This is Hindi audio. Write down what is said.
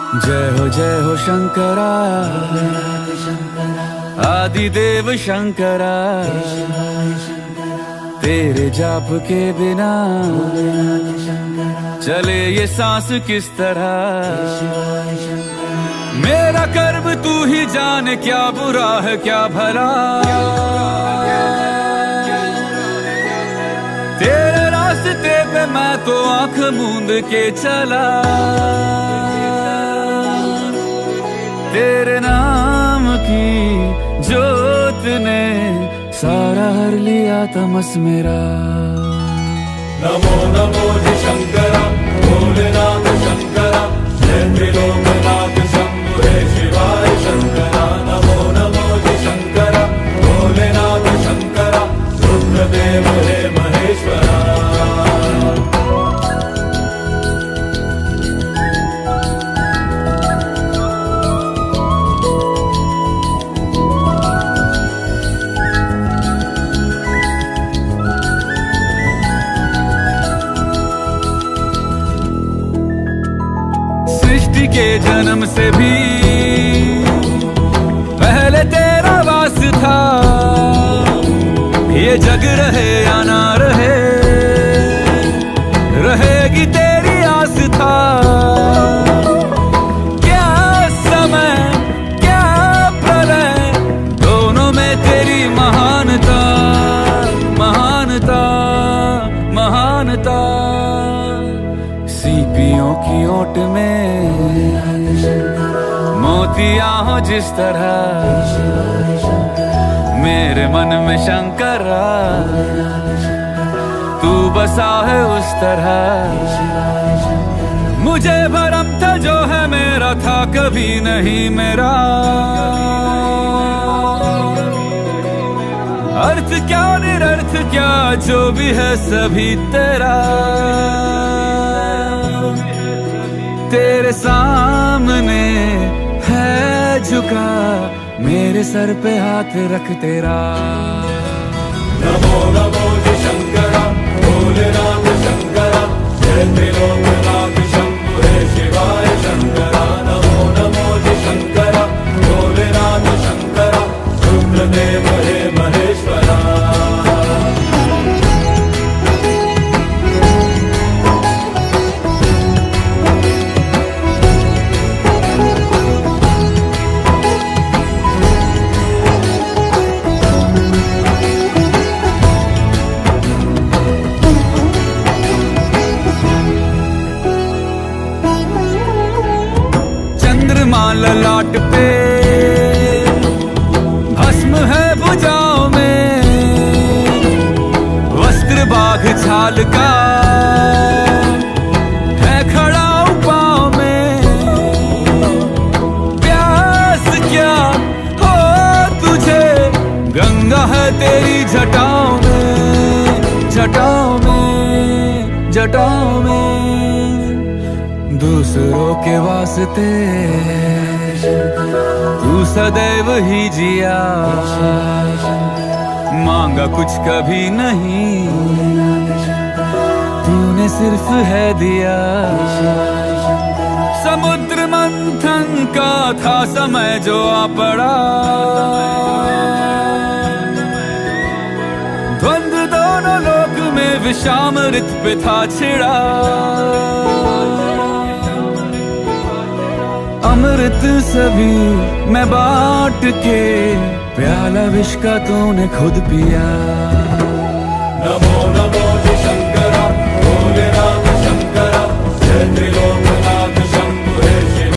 जय हो शंकरा, आदिदेव शंकरा। तेरे जाप के बिना चले ये सांस किस तरह। मेरा कर्म तू ही जाने, क्या बुरा है क्या भला। तेरे रास्ते पे मैं तो आंख मूंद के चला। तेरे नाम की जोत ने सारा हर लिया तमस मेरा। नमो नमो जी शंकरा, भोलेनाथ शंकरा, जय त्रिलोकनाथ शंभु हे शिवाय शंकरा। नमो नमो जी शंकरा, भोलेनाथ शंकरा, रुद्रदेव हे महेश्वरा। सृष्टि के जन्म से भी पहले तेरा वास था। ये जग रहे या ना रहे, रहेगी तेरी आस था। क्या समय क्या प्रलय, दोनों में तेरी महानता महानता महानता। सीपियों की ओट में मोतियां हो जिस तरह, मेरे मन में शंकरा तू बसा है उस तरह। मुझे भरम था जो है मेरा था कभी नहीं मेरा। अर्थ क्या निरर्थ क्या जो भी है सभी तेरा। तेरे सामने है झुका, मेरे सर पे हाथ रख तेरा। नमो नमो जी शंकरा, भोलेनाथ शंकरा, जय त्रिलोकनाथ शंभु हे शिवाय शंकरा। नमो नमो जी शंकरा, भोलेनाथ शंकरा, रुद्रदेव हे महेश्वरा। ललाट पे भस्म है भुजाओं में, वस्त्र बाघ छाल का है खड़ा पाँव में। प्यास क्या हो तुझे, गंगा है तेरी जटाओं में जटाओं में जटाओं में। दूसरों के वास्ते तू सदैव ही जिया, मांगा कुछ कभी नहीं, तूने सिर्फ है दिया। समुद्र मंथन का था समय जो आ पड़ा, द्वंद्व दोनों लोक में विषामृत पे था छिड़ा। अमृत सभी मैं बांट के, प्याला विष का तूने खुद पिया। नमो नमो